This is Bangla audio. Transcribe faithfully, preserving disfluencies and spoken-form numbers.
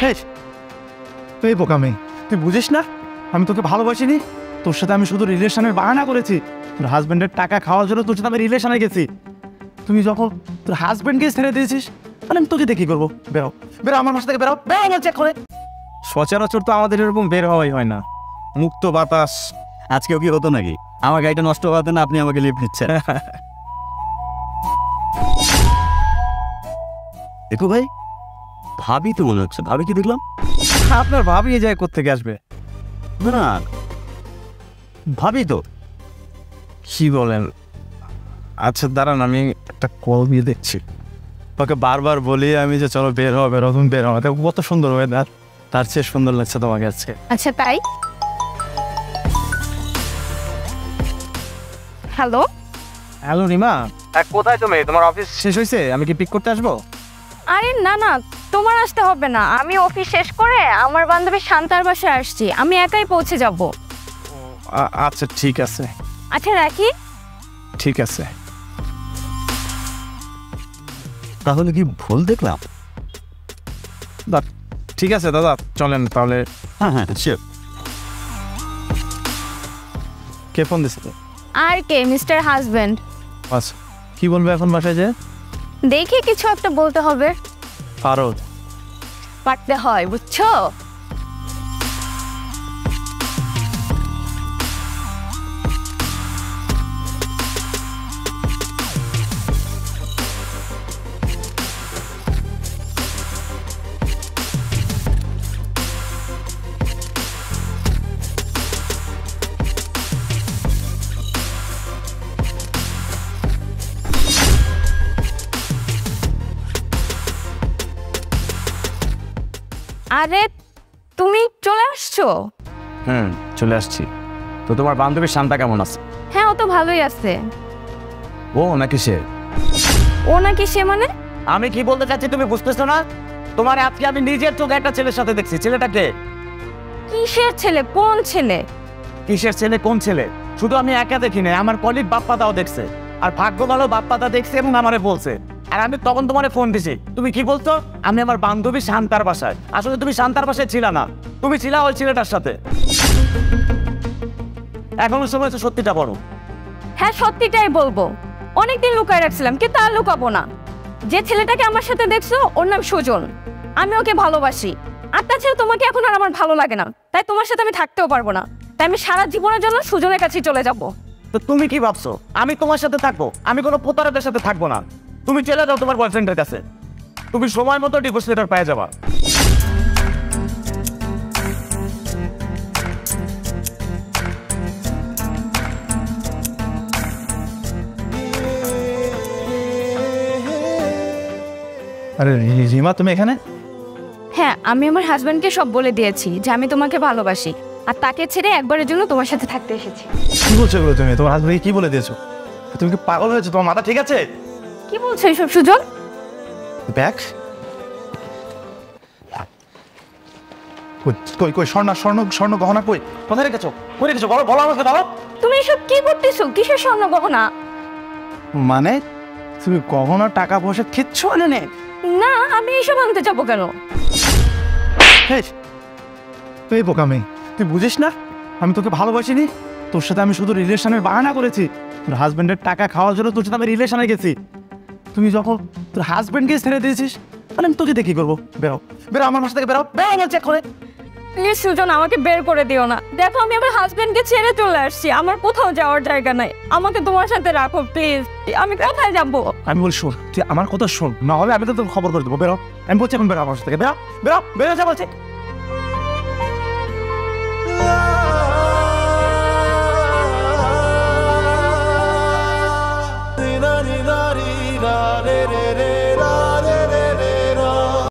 তুই বোকামি, তুই বুঝিস না আমি তোকে ভালোবাসিনি, তোর সাথে আমি শুধু রিলেশনের বাহানা করেছি। তোর হাজব্যান্ডের টাকা খাওয়ার জন্য তোর সাথে আমি রিলেশনে গেছি। তুমি যখন তোর হাজব্যান্ডকে ছেড়ে দিয়েছিস তাহলে আমি তোকে দিয়ে কি করবো? বেরো বেরো আমার বাসা থেকে, বেরো বেরো আমার চেক করে। সচরাচর তো আমাদের এরকম বের হওয়াই হয় না, মুক্ত বাতাস। আজকেও কি হতো নাকি আমার গাড়িটা নষ্ট হওয়াতে না আপনি আমাকে লিফট নিচ্ছেন? দেখো ভাই, ভাবি তো মনে হচ্ছে। ভাবি কি দেখলাম? আপনার ভাবি এই জায়গায় কোত্থেকে আসবে? না ভাবি তো। কি বলেন? আচ্ছা দাঁড়ান, আমি একটা কল দিয়ে দেখছি। ওকে বারবার বলি আমি যে চলো বের হও বের হও, তুমি বের হও। কত সুন্দর ওয়েদার, তার চেয়ে সুন্দর লাগছে তোমাকে আজকে। আচ্ছা তাই? হ্যালো হ্যালো রিমা, কোথায় তুমি? তোমার অফিস শেষ হয়েছে, আমি কি পিক করতে আসবো? আরে না না, তোমার আসতে হবে না। আমি অফিস শেষ করে আমার বান্ধবী শান্তার বাসায় আসছি, আমি একাই পৌঁছে যাব। আচ্ছা ঠিক আছে। আচ্ছা রাখি। ঠিক আছে। তাহলে কি ভুল দেখলাম? ঠিক আছে দাদা, চলেন তাহলে। হ্যাঁ হ্যাঁ শিওর। কে ফোন দিচ্ছে? আর কে? Mister husband. আচ্ছা কি বলবে এখন বাসায় যে? দেখি কিছু একটা বলতে হবে। পারো? পারতে হয়, বুঝছো? আরে তুমি চলে আসছো? হুম চলে আসছি। তো তোমার বান্ধবী শান্তা কেমন আছে? হ্যাঁ ও তো ভালোই আছে। ও নাকি সে? ও নাকি সে মানে? আমি কি বলতে চাচ্ছি তুমি বুঝতেছো না? তোমার আজকে আমি নিজের চোখে একটা ছেলের সাথে দেখছি। ছেলেটাকে? কিসের ছেলে? কোন ছেলে? কিসের ছেলে কোন ছেলে শুধু আমি একা দেখি না, আমার কলিগ বাপ্পাদাও দেখছে। আর ভাগ্য ভালো বাপ্পাদা দেখছে এবং আমারে বলছে। আর আমি তখন তোমারে ফোন দিছি, তুমি কি বলতো? আমি আমার বান্ধবী শান্তার বাসায়। আসলে তুমি শান্তার বাসায় ছিল না, তুমি ছিলা ওই ছেলেটার সাথে। এখনো সময় হচ্ছে সত্যিটা বলো। হ্যাঁ সত্যিটাই বলবো। অনেকদিন লুকায় রাখছিলাম কিন্তু আর লুকাবো না। যে ছেলেটাকে আমার সাথে দেখছো ওর নাম সুজন। আমি ওকে ভালোবাসি। আর তাছাড়া তোমাকে এখন আর আমার ভালো লাগে না, তাই তোমার সাথে আমি থাকতেও পারবো না। তাই আমি সারা জীবনের জন্য সুজনের কাছেই চলে যাবো। তো তুমি কি ভাবছো আমি তোমার সাথে থাকবো? আমি কোনো প্রতারকের সাথে থাকবো না। তুমি চলে যাও তোমার বয়ফ্রেন্ডের কাছে, তুমি সময় মতো ডিভোর্স লেটার পেয়ে যাবা। আরে রিমা তুমি এখানে? হ্যাঁ আমি আমার হাজব্যান্ডকে সব বলে দিয়েছি যে আমি তোমাকে ভালোবাসি, আর তাকে ছেড়ে একবারের জন্য তোমার সাথে থাকতে এসেছি। কি বলছো এগুলো তুমি? তোমার হাজব্যান্ডকে কি বলে দিয়েছো? তুমি কি পাগল হয়েছো? তোমার মাথা ঠিক আছে? কি বলছো এইসব সুজন? ব্যাগ কই কই স্বর্ণ স্বর্ণ স্বর্ণ গহনা কই? কোথায় রেখেছো? কই রেখেছো? বলো বলো আমাকে বলো। তুমি এসব কি করতেছো? কিসের স্বর্ণ গহনা? মানে তুমি গহনা টাকা পয়সা কিচ্ছু আনে নে? না আমি এইসব আনতে যাবো কেন? তুই বোকামি, তুই বুঝিস না আমি তোকে ভালোবাসিনি, তোর সাথে আমি শুধু রিলেশনের বাহানা করেছি। তোর হাজব্যান্ডের টাকা খাওয়ার জন্য তোর সাথে আমি রিলেশনে গেছি। তুমি যখন তোর হাজব্যান্ডকে ছেড়ে দিয়েছিস তাহলে আমি তোকে দিয়ে কি করবো? বেরো বেরো আমার বাসা থেকে, বেরো বেরো আমার চেক করে। প্লিজ সুজন আমাকে বের করে দিও না। দেখো আমি আমার হাজবেন্ডকে ছেড়ে চলে আসছি, আমার কোথাও যাওয়ার জায়গা নাই। আমাকে তোমার সাথে রাখো প্লিজ। আমি কোথায় যাবো? আমি বলি শোন, তুই আমার কথা শোন, না হলে আমি তো তোর খবর করে দেবো। বেরো, আমি বলছি এখন বেরো আমার সাথে থেকে, বেরো বেরো বেরো যা বলছি।